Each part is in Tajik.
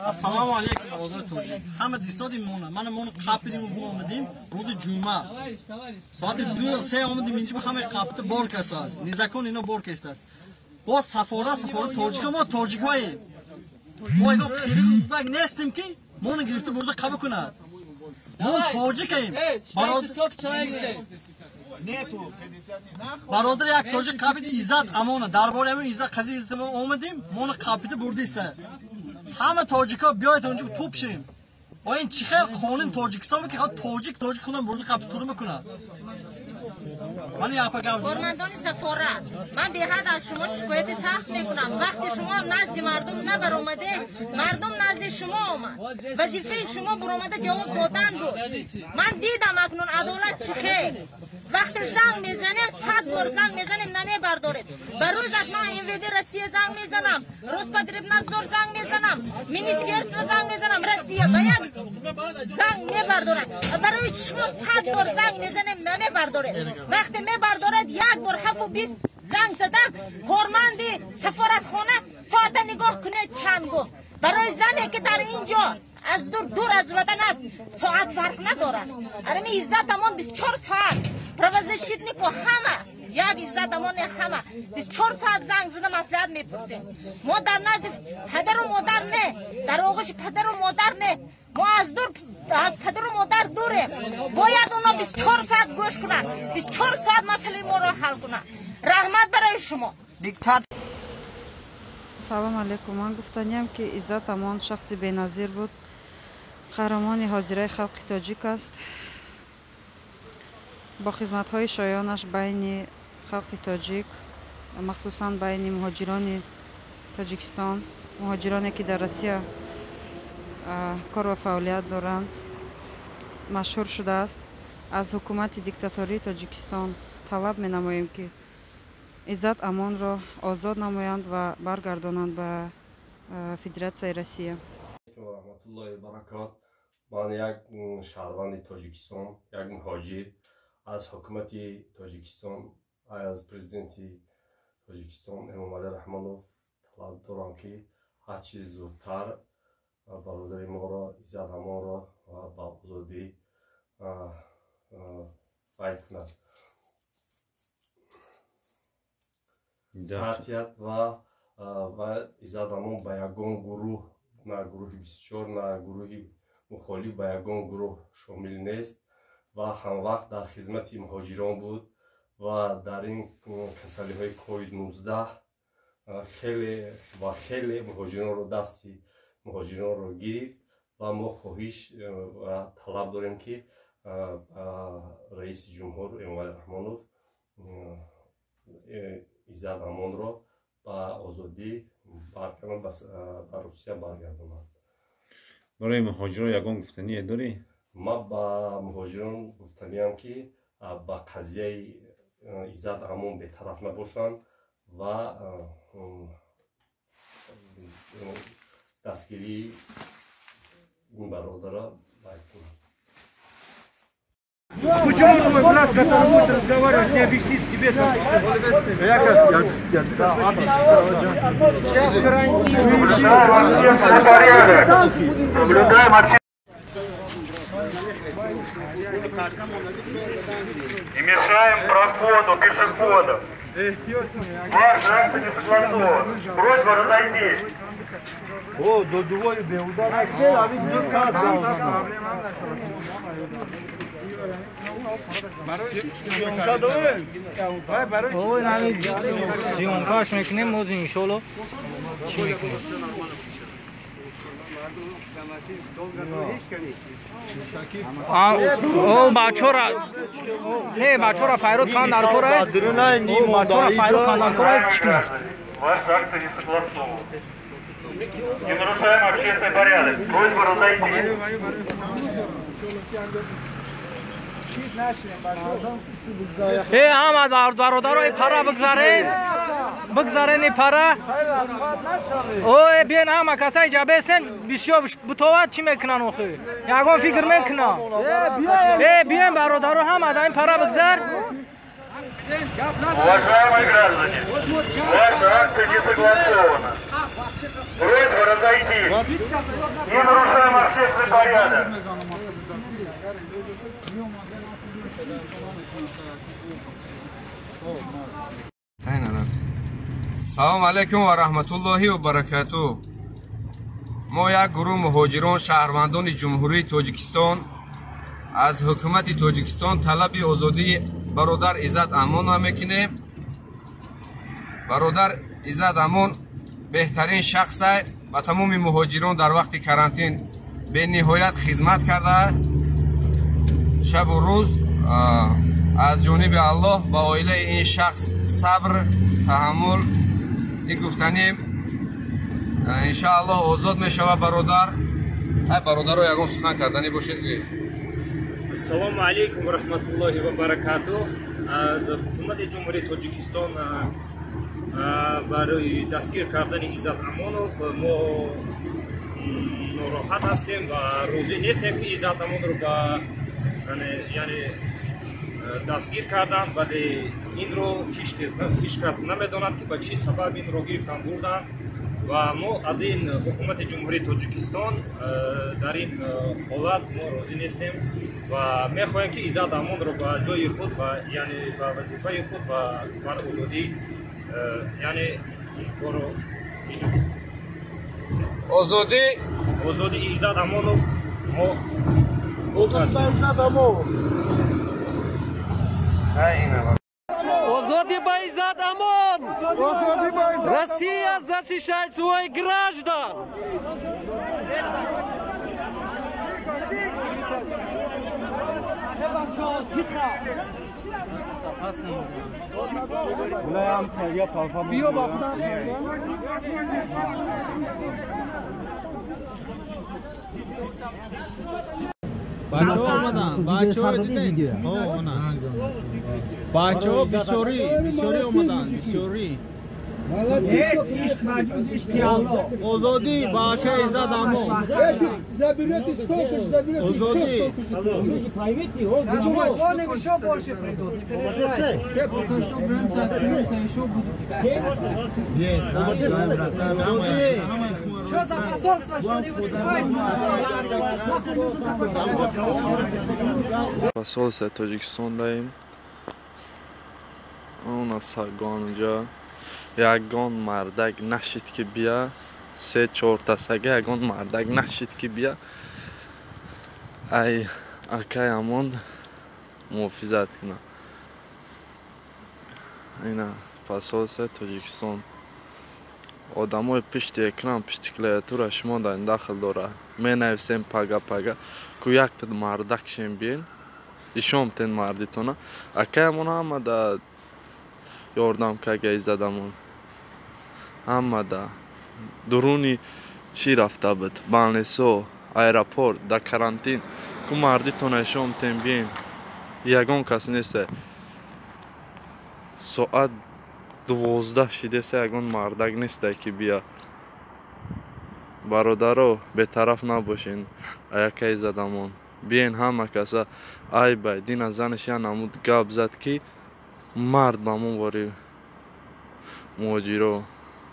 Ассалому алейкум озои тоҷик. Ҳама дистоди мона. Мана мон қапидим узмо омадим. Рӯзи ҷума. Соати 2-3 омадим инҷа ҳама қапита бор касаст. Низакон ино бор касаст. Бо сафора тоҷика мо тоҷикои. Мо ино қирил узбек нестим ки мони гирифта бурда қабул кунад. Мон тоҷикаем. Бародар як тоҷик қабид иззат амона. Дарбори ҳамин иззат қази иззат мо омадим. Мони қапита бурдиста. Ҳама тоҷика биёед онҷо топ шим. О ин чӣ хел қонун Тоҷикистон ки тоҷик худам бурди қапитур мекунад. Ман япа гав. Формандони сафорат, ман беҳад аз шумо шикояти сахт мекунам. Вақти шумо назди мардум набаромаде, мардум назди шумо омад. Вазифаи шумо буромада ҷавоб додан буд. Ман дидам акнун адолат чӣ хел. Вақти занг мезанем 100 бор занг мезанем намебардоред. Ба рӯзаш ман МВД Россия занг мезанам, Роспотребнадзор занг мезанам, Министерство занг мезанам Россия ба як занг мебардорад. Барои чӣ шумо 100 бор занг мезанем намебардоред. Вақте мебардорад як бор 7-20 занг задам, корманди сафоратхона соата нигоҳ кунед чанд гуфт. Барои зане ки дар инҷо аз дур аз ватан аст соат фарқ надорад. Арами иззатамон 24 соат правозащитнику ҳама як иззатамони ҳама 24 соат занг зада маслиҳат мепурсем. Мо дар назди падару модар не, дар оғӯши падару модар не, мо аз падару модар дурем. Бояд оно 24 соат гӯш кунанд, 24 соат масъалаи моро ҳал кунанд. Раҳмат барои шумо. Салом алейкум. Ман гуфтаниям ки Иззат Амон шахси беназир буд. Қаҳрамони ҳозираи халқи тоҷик аст. Бо хизматҳои шоёнаш байни халқи тоҷик, махсусан байни муҳоҷирони Тоҷикистон, муҳоҷироне ки дар Россия кор ва фаъолият доранд, машҳур шудааст. Аз ҳукумати диктатории Тоҷикистон талаб менамоем ки Иззат Амонро озод намоянд ва баргардонанд ба Федератсияи Россия. Раҳматуллоҳи баракат. Ман як шаҳрванди Тоҷикистон, як муҳоҷир аз ҳукумати Тоҷикистон, аз президенти Тоҷикистон Эмомалӣ Раҳмонов талаб дорам ки ҳар чӣ зудтар бародари моро Иззат Амонро ба озодӣ вай кунад. Саътият ва Иззат Амон ба ягон гурӯҳ, на гурӯҳи бисёр, на гурӯҳи мухолиф, ба ягон гурӯҳ шомил нест ва ҳамвақт дар хизмати муҳоҷирон буд ва дар ин касалиҳои COVID-19 хеле муҳоҷиронро дасти муҳоҷиронро гирифт ва мо хоҳиш ва талаб дорем ки раиси ҷумҳур Эмомалӣ Раҳмонов Иззат Амонро ба озодӣ ба Русия баргардонад. Барои муҳоҷирон ягон гуфтание дорӣ? Ман ба муҳоҷирон гуфтаниям ки ба қазияи Иззат Амон бетараф набошанд ва дастгирии ин бародара вай кунанд. Почему твой брат, который будет разговаривать, не объяснит тебе, как сейчас гарантирую. Соблюдаем общественный и мешаем проходу пешеходов. Ваш акт не согласован. Просьба разойтись. О, до двое удара. سیونکاش میکنیم موز انشالله چی میکنیم او بچه را نه بچه را فیروت کن در کوره بچه را فیروت کن در کوره Ваш акт не согласован. Не нарушаем общественный порядок. Просьба разойтись. همه برادرای پره بگذارین پره اوه بیان همه کسایی جا بیستن بسیار بتوات چی میکنن آخه یکان فکر میکنن بیان برادرها همه در این پره بگذار Уважаемые граждане, ваша акция не согласована. Просьба разойтись. Не нарушаем общественный порядок. салому алайкум ва раҳматуллоҳи ва баракатуҳ. мо як гурӯҳ муҳоҷирон шаҳрвандони ҷумҳурии тоҷикистон аз ҳукумати тоҷикистон талаби озодии бародар Иззат Амонро мекунем. бародар Иззат Амон беҳтарин шахсе ба тамоми муҳоҷирон дар вақти карантин бениҳоят хизмат кардааст. шабу рӯз аз ҷониби Аллоҳ ба оилаи ин шахс сабр, таҳаммул гуфтанем. иншааллоҳ озод мешавад бародар. бародаро ягон сухан карданӣ бошед. Ассалому алейкум ва раҳматуллоҳи ва баракатуҳ. аз ҳукумати ҷумҳурии Тоҷикистон барои дастгир кардани Иззат Амонов мо нороҳат ҳастем ва розӣ нестем ки Иззат Амонро ба яъне дастгир карданд, вале инро ҳеҷ кас намедонад ки ба чӣ сабаб инро гирифтан бурданд ва мо аз ин ҳукумати ҷумҳурии Тоҷикистон дар ин ҳолат мо розӣ нестем ва мехоҳем ки Иззат Амонро ба ҷои худ ва яъне ба вазифаи худ ва бар озодӣ яъне ин коро озоди Иззат Амонов мо Иззат Амон. Озоди ба Иззат Амон! Россия защищает своих граждан! بچه‌ها بسیاری اومدن بسیاری آزادی با که Иззат Амон آزادی посольство Тоҷикистон даем. У нас сагонҷа ягон мардак нашид ки бия 3-4 сага ягон мардак нашид ки бия ай акай Амон муҳофизат кина. ина посольство Тоҷикистон одамои пишти экран пишти клавиатура шумо дар ин дахл дора менависем пага ку якта мардак шем биен ишом тен мардитона акай Амон ҳамада ёрдам кага Иззат Амон ҳамада дуруни чӣ рафта буд балнесо аэропорт да карантин ку мардитона ишом тен биен ягон кас неста соат 12 шидеса ягон мардак неста ки бия бародаро бетараф набошен аякай Иззат Амон биен ҳама каса ай бай дина занашия намуд гап зад ки мард ба мон вори муҳоҷиро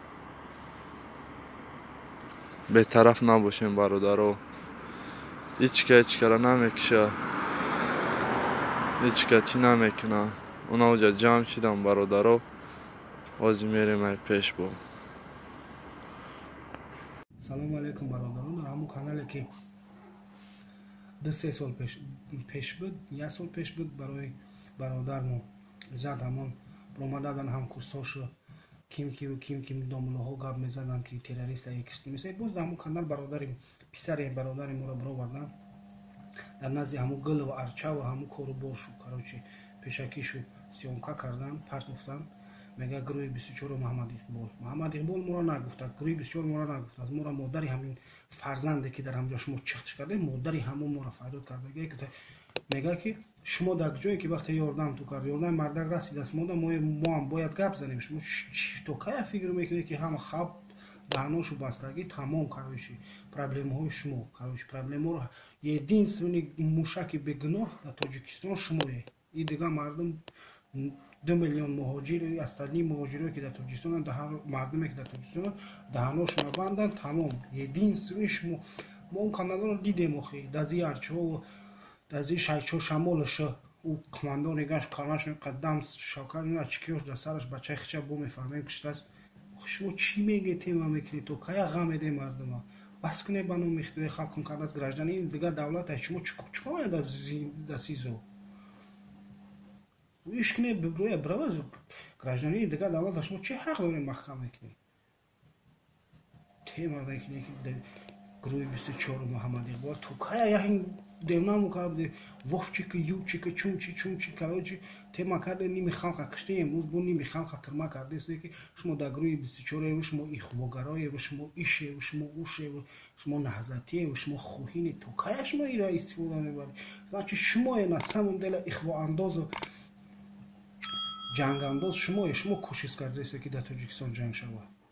бетараф набошем бародаро ҳичкара намекиша ҳичка чӣ намекуна унаоҷа ҷамъ шидам бародаро ҳозир мерем ай пеш бо салому алейкум бародарон дар ҳамон канале ки 2-3 сол пеш буд 1 сол пеш буд барои бародармо Иззат Амон омададан ҳам курсҳошо ким домулоҳо гап мезаданд ки террориста екишти мисал боз дар ҳамон канал бародари писари бародари моро баровардан дар назди ҳамон гулу арчаву ҳамон кору бошу карочи пешакишу сёмка кардан партофтан мега гурӯҳи 24 Муҳаммад Иқбол моро нагуфтад гурӯҳи 24 моро нагуфтад моро модари ҳамин фарзанде ки дар ҳамҷо шумо чихтиш кардем модари ҳамон моро фариёд кардаги мега ки шумо дар ҷое ки вақте ёрдам ту кард ёрдам мардак расидааст мо ҳам бояд гап занем шумо то кая фикр мекунед ки ҳама хаб даҳношу бастагӣ тамом кароши проблемаҳои шумо кароши проблемаро единственный мушаки бегуноҳ дар Тоҷикистон шумое и дигар мардум 2 миллион муҳоҷир остальни муҳоҷироне ки дар тоҷикистонанд мардуме ки дар тоҷикистонанд даҳаношона банданд тамом единствени шумо мо он каналаро дидем охи дази арчҳо дази шайчҳо шамолаша ӯ қумандони гаш канашон қаддам шавкани ачкиёш дар сараш бачаи хича бо мефаҳмем киштааст шумо чӣ меге тема мекунед то кая ғам медем мардума бас кунед ба номи худои халқон кардаст гражданини дигар давлата шумо чикор менед дар сизо иш кунед бигӯя брава гражданини дигар давлата шумо чӣ ҳақ доред маҳкам мекунед тема мекунед ки гурӯҳи 24 Муҳаммад Иқбол то кая яҳин девнаму кабде вовчика ювчика чунчи калочи тема карде ними халқа киштем бо ними халқа тирма кардест ки шумо дар гурӯҳи 24 шумо ихвогароеву шумо ишеву шумо ушеву шумо наҳзатиеву шумо хоҳини то кая шумо ира истифода мебаред значи шумое на самом деле ихвоандозу ҷангандоз шумое шумо кӯшиш кардест ки дар Тоҷикистон ҷанг шавад